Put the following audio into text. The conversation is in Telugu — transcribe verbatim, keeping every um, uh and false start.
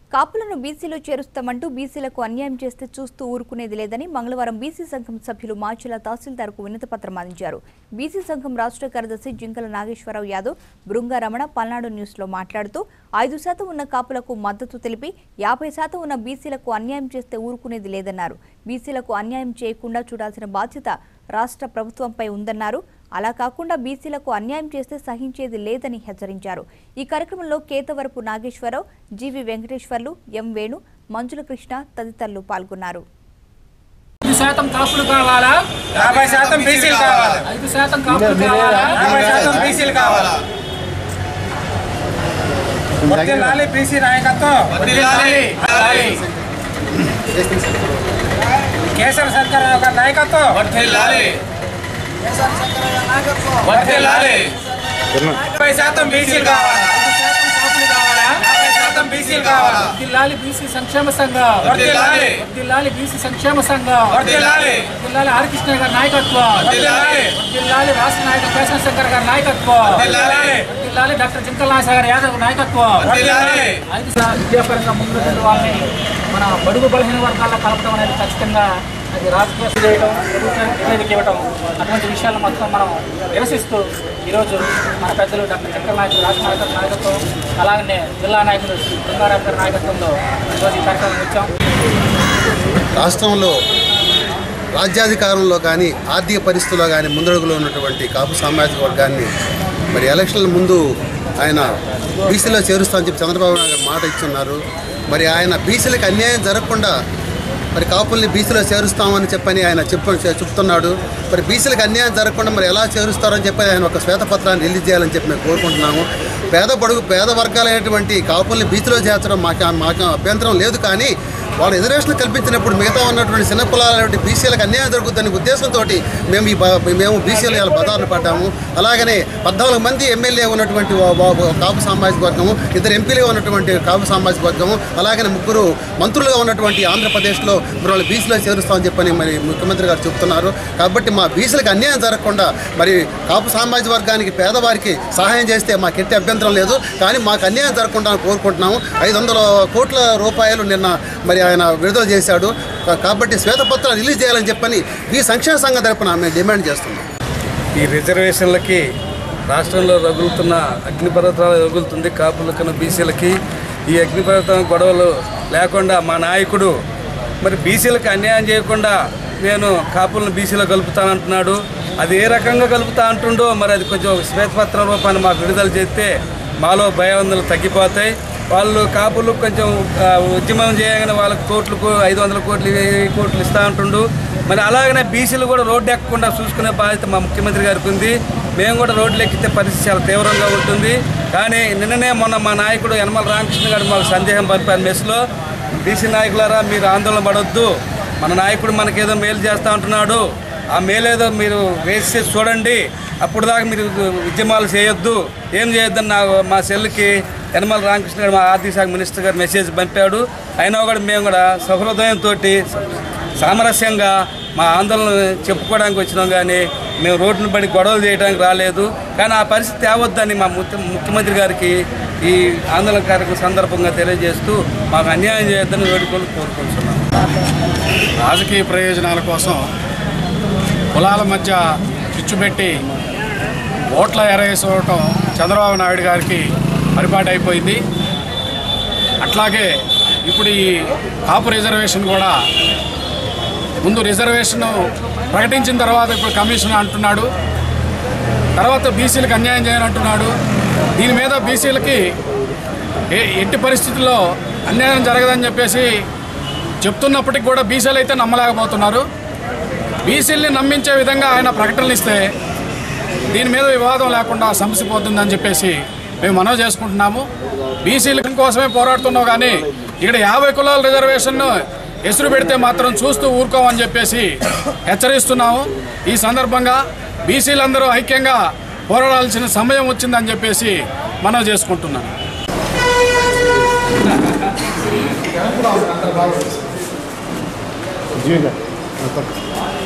కాపులను బీసీలో చేరుస్తామంటూ బీసీలకు అన్యాయం చేస్తే చూస్తూ ఊరుకునేది లేదని మంగళవారం బీసీ సంఘం సభ్యులు మాచర్ల తహసీల్దార్కు వినతిపత్రం అందించారు. బీసీ సంఘం రాష్ట్ర కార్యదర్శి జింకల నాగేశ్వరరావు యాదవ్ బృంగారమణ పల్నాడు న్యూస్లో మాట్లాడుతూ ఐదు శాతం ఉన్న కాపులకు మద్దతు తెలిపి యాభై శాతం ఉన్న బీసీలకు అన్యాయం చేస్తే ఊరుకునేది లేదన్నారు. బీసీలకు అన్యాయం చేయకుండా చూడాల్సిన బాధ్యత రాష్ట్ర ప్రభుత్వంపై ఉందన్నారు. అలా కాకుండా బీసీలకు అన్యాయం చేస్తే సహించేది లేదని హెచ్చరించారు. ఈ కార్యక్రమంలో కేతవరపు నాగేశ్వరరావు, జీవి వెంకటేశ్వర్లు, ఎం వేణు, మంజుల కృష్ణ తదితరులు పాల్గొన్నారు. ఐదు శాతం కాపులు కావాలా? యాభై శాతం బీసీలు కావాలా? ఐదు శాతం కాపులు కావాలా? యాభై శాతం బీసీలు కావాలా? వర్ధిల్లాలి బీసీ నాయకత్వం. వర్ధిల్లాలి. కేసర శంకరరావు గారి నాయకత్వం. వర్ధిల్లాలి. వర్ధిల్లాలి. యాభై శాతం బీసీలు కావాలా? కాపులు కావాలా? యాభై శాతం బీసీలు కావాలా? వర్ధిల్లాలి బీసీ సంక్షేమ సంఘం. వర్ధిల్లాలి. వర్ధిల్లాలి బీసీ సంక్షేమ సంఘం. వర్ధిల్లాలి. వర్ధిల్లాలి హరికృష్ణ గారి నాయకత్వం. వర్ధిల్లాలి. వర్ధిల్లాలి రాష్ట్ర నాయకుడు కేశవ శంకర్ గారి నాయకత్వం. వర్ధిల్లాలి. వర్ధిల్లాలి డాక్టర్ జింకల నాగేశ్వర గారి యాదవ్ నాయకత్వం. వర్ధిల్లాలి. ఐదు శాతం విద్యాపరంగా ముందుకు వాళ్ళని మన బడుగు బలహీన వర్గాల్లో కలపడం అనేది ఖచ్చితంగా అది రాజకీయ చేయడం, ప్రభుత్వానికి ఇవ్వడం అటువంటి విషయాలు మొత్తం మనం నిరసిస్తూ ఈరోజు మన పెద్దలు డాక్టర్ జింకల నాయకుడు రాష్ట్ర నాయకుల నాయకత్వం, అలాగనే జిల్లా నాయకుడు బృంగారావు గారి నాయకత్వంలో ఈరోజు ఈ కార్యక్రమం వచ్చాం. రాష్ట్రంలో రాజ్యాధికారంలో కానీ ఆర్థిక పరిస్థితుల్లో కానీ ముందడుగులో ఉన్నటువంటి కాపు సామాజిక వర్గాన్ని మరి ఎలక్షన్ల ముందు ఆయన బీసీలో చేరుస్తామని చెప్పి చంద్రబాబు నాయుడు గారు మాట ఇచ్చున్నారు. మరి ఆయన బీసీలకు అన్యాయం జరగకుండా మరి కాపుల్ని బీసీలో చేరుస్తామని చెప్పని ఆయన చెప్ప చెప్తున్నాడు. మరి బీసీలకు అన్యాయం జరగకుండా మరి ఎలా చేరుస్తారని చెప్పి ఆయన ఒక శ్వేతపత్రాన్ని రిలీజ్ చేయాలని చెప్పి మేము కోరుకుంటున్నాము. పేద బడుగు పేద వర్గాలైనటువంటి కాపుల్ని బీసీలో చేర్చడం మాకు మాకు అభ్యంతరం లేదు. కానీ వాళ్ళు రిజర్వేషన్ కల్పించినప్పుడు మిగతా ఉన్నటువంటి చిన్న కులాలైనటువంటి బీసీలకు అన్యాయం జరుగుతుందనే ఉద్దేశంతో మేము ఈ మేము బీసీలు ఇలా బదారులు పడ్డాము. అలాగనే పద్నాలుగు మంది ఎమ్మెల్యే ఉన్నటువంటి కాపు సామాజిక వర్గము, ఇద్దరు ఎంపీలుగా ఉన్నటువంటి కాపు సామాజిక వర్గము, అలాగనే ముగ్గురు మంత్రులుగా ఉన్నటువంటి ఆంధ్రప్రదేశ్లో మరి వాళ్ళు బీసీలో చేరుస్తామని చెప్పని మరి ముఖ్యమంత్రి గారు చెప్తున్నారు. కాబట్టి మా బీసీలకు అన్యాయం జరగకుండా మరి కాపు సామాజిక వర్గానికి పేదవారికి సహాయం చేస్తే మాకు ఎట్టి అభ్యంతరం లేదు. కానీ మాకు అన్యాయం జరగకుండా కోరుకుంటున్నాము. ఐదు వందల కోట్ల రూపాయలు నిన్న మరి ఆయన విడుదల చేశాడు. కాబట్టి శ్వేతపత్రం రిలీజ్ చేయాలని చెప్పని ఈ సంక్షేమ సంఘం తరపున మేము డిమాండ్ చేస్తున్నాం. ఈ రిజర్వేషన్లకి రాష్ట్రంలో రగులుతున్న అగ్నిపర్వతాలు రగులుతుంది కాపులకన్నా బీసీలకి. ఈ అగ్నిపర్వతం గొడవలు లేకుండా మా నాయకుడు మరి బీసీలకు అన్యాయం చేయకుండా నేను కాపులను బీసీలో కలుపుతానంటున్నాడు. అది ఏ రకంగా కలుపుతా అంటుండో మరి అది కొంచెం శ్వేతపత్రం రూపాన్ని మాకు విడుదల చేస్తే మాలో భయాందోళనలు తగ్గిపోతాయి. వాళ్ళు కాపులు కొంచెం ఉద్యమం చేయగానే వాళ్ళకి కోట్లకు ఐదు వందల కోట్లు వెయ్యి కోట్లు ఇస్తూ ఉంటుండు. మరి అలాగనే బీసీలు కూడా రోడ్డు ఎక్కకుండా చూసుకునే బాధ్యత మా ముఖ్యమంత్రి గారికి ఉంది. మేము కూడా రోడ్లు ఎక్కితే పరిస్థితి చాలా తీవ్రంగా ఉంటుంది. కానీ నిన్ననే మొన్న మా నాయకుడు యనమల రామకృష్ణ గారు మాకు సందేహం పంపారు మెస్లో, బీసీ నాయకులారా మీరు ఆందోళన పడొద్దు, మన నాయకుడు మనకేదో మేలు చేస్తూ ఉంటున్నాడు, ఆ మేలేదో మీరు వేసి చూడండి, అప్పుడు దాకా మీరు ఉద్యమాలు చేయొద్దు, ఏం చేయొద్దని నా మా సెల్కి యనమల రామకృష్ణ గారు మా ఆర్థిక శాఖ మినిస్టర్ గారు మెసేజ్ పంపాడు. అయినా కూడా మేము కూడా సహృదయంతో సామరస్యంగా మా ఆందోళన చెప్పుకోవడానికి వచ్చినాం. కానీ మేము రోడ్డును పడి గొడవలు చేయడానికి రాలేదు. కానీ ఆ పరిస్థితి తేవద్దని మా ముఖ్యమంత్రి గారికి ఈ ఆందోళన కార్యక్రమం సందర్భంగా తెలియజేస్తూ మాకు అన్యాయం చేయొద్దని వేడుకలు కోరుకుంటున్నాం. రాజకీయ ప్రయోజనాల కోసం కులాల మధ్య చిచ్చుపెట్టి ఓట్ల ఎరేసుకోవటం చంద్రబాబు నాయుడు గారికి పరిపాటి అయిపోయింది. అట్లాగే ఇప్పుడు ఈ కాపు రిజర్వేషన్ కూడా ముందు రిజర్వేషన్ ప్రకటించిన తర్వాత ఇప్పుడు కమిషన్ అంటున్నాడు, తర్వాత బీసీలకు అన్యాయం చేయాలంటున్నాడు. దీని మీద బీసీలకి ఏ ఎట్టి పరిస్థితుల్లో అన్యాయం జరగదని చెప్పేసి చెప్తున్నప్పటికి కూడా బీసీలు అయితే నమ్మలేకపోతున్నారు. బీసీలని నమ్మించే విధంగా ఆయన ప్రకటనలు ఇస్తే దీని మీద వివాదం లేకుండా సమసిపోతుందని చెప్పేసి మేము మనవి చేసుకుంటున్నాము. బీసీల కోసమే పోరాడుతున్నాం. కానీ ఇక్కడ యాభై కులాల రిజర్వేషన్ను ఎసురు పెడితే మాత్రం చూస్తూ ఊరుకోమని చెప్పేసి హెచ్చరిస్తున్నాము. ఈ సందర్భంగా బీసీలందరూ ఐక్యంగా పోరాడాల్సిన సమయం వచ్చిందని చెప్పేసి మనవి చేసుకుంటున్నాను. జీవిగా